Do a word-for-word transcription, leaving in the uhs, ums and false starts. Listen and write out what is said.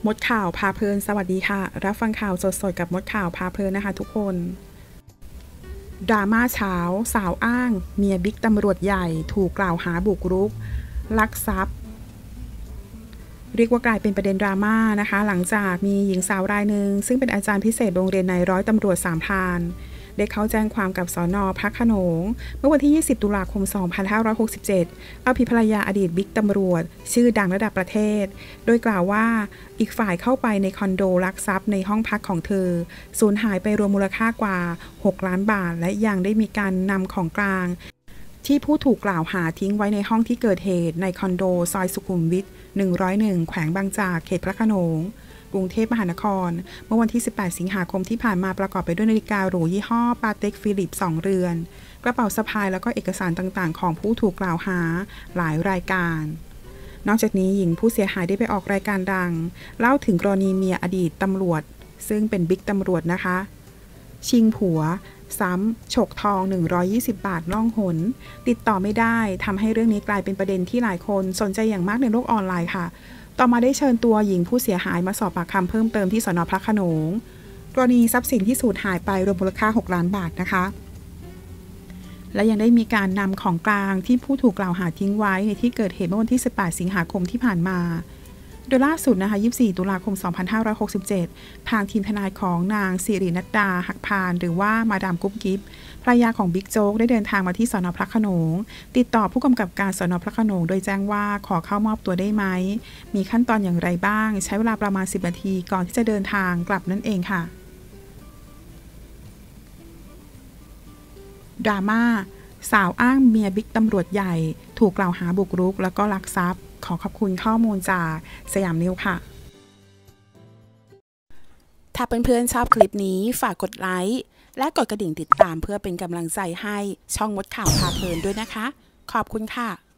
มดข่าวพาเพลินสวัสดีค่ะรับฟังข่าวสดๆกับมดข่าวพาเพลินนะคะทุกคนดราม่าเช้าสาวอ้างเมียบิ๊กตำรวจใหญ่ถูกกล่าวหาบุกรุกลักทรัพย์เรียกว่ากลายเป็นประเด็นดราม่านะคะหลังจากมีหญิงสาวรายหนึ่งซึ่งเป็นอาจารย์พิเศษโรงเรียนนายร้อยตำรวจสามพรานได้เข้าแจ้งความกับสน.พระโขนงเมื่อวันที่ยี่สิบตุลาคมสองพันห้าร้อยหกสิบเจ็ดเอาผิดภรรยาอดีตบิ๊กตำรวจชื่อดังระดับประเทศโดยกล่าวว่าอีกฝ่ายเข้าไปในคอนโดลักทรัพย์ในห้องพักของเธอสูญหายไปรวมมูลค่ากว่าหกล้านบาทและยังได้มีการนำของกลางที่ผู้ถูกกล่าวหาทิ้งไว้ในห้องที่เกิดเหตุในคอนโดซอยสุขุมวิทหนึ่งร้อยเอ็ดแขวงบางจากเขตพระโขนงกรุงเทพมหานครเมื่อวันที่สิบแปดสิงหาคมที่ผ่านมาประกอบไปด้วยนาฬิกาหรูยี่ห้อปาเต็กฟิลิปสองเรือนกระเป๋าสะพายแล้วก็เอกสารต่างๆของผู้ถูกกล่าวหาหลายรายการนอกจากนี้หญิงผู้เสียหายได้ไปออกรายการดังเล่าถึงกรณีเมียอดีตตำรวจซึ่งเป็นบิ๊กตำรวจนะคะชิงผัวซ้ำฉกทองหนึ่งร้อยยี่สิบบาทล่องหนติดต่อไม่ได้ทำให้เรื่องนี้กลายเป็นประเด็นที่หลายคนสนใจอย่างมากในโลกออนไลน์ค่ะต่อมาได้เชิญตัวหญิงผู้เสียหายมาสอบปากคำเพิ่มเติมที่สน.พระโขนงกรณีทรัพย์สินที่สูญหายไปรวมมูลค่าหกล้านบาทนะคะและยังได้มีการนำของกลางที่ผู้ถูกกล่าวหาทิ้งไว้ในที่เกิดเหตุเมื่อวันที่สิบแปดสิงหาคมที่ผ่านมาโดยล่าสุดนะคะยี่สิบสี่ตุลาคมสองพันห้าร้อยหกสิบเจ็ดทางทีมทนายของนางสิรินัดดาหักพานหรือว่ามาดามกุ๊บกิ๊บภรรยาของบิ๊กโจ๊กได้เดินทางมาที่สน.พระโขนงติดต่อผู้กำกับการสน.พระโขนงโดยแจ้งว่าขอเข้ามอบตัวได้ไหมมีขั้นตอนอย่างไรบ้างใช้เวลาประมาณสิบนาทีก่อนที่จะเดินทางกลับนั่นเองค่ะดราม่าสาวอ้างเมียบิ๊กตำรวจใหญ่ถูกกล่าวหาบุกรุกแล้วก็ลักทรัพย์ขอขอบคุณข้อมูลจากสยามนิวค่ะถ้าเพื่อนๆชอบคลิปนี้ฝากกดไลค์และกดกระดิ่งติดตามเพื่อเป็นกำลังใจให้ช่องมดข่าวพาเพลินด้วยนะคะขอบคุณค่ะ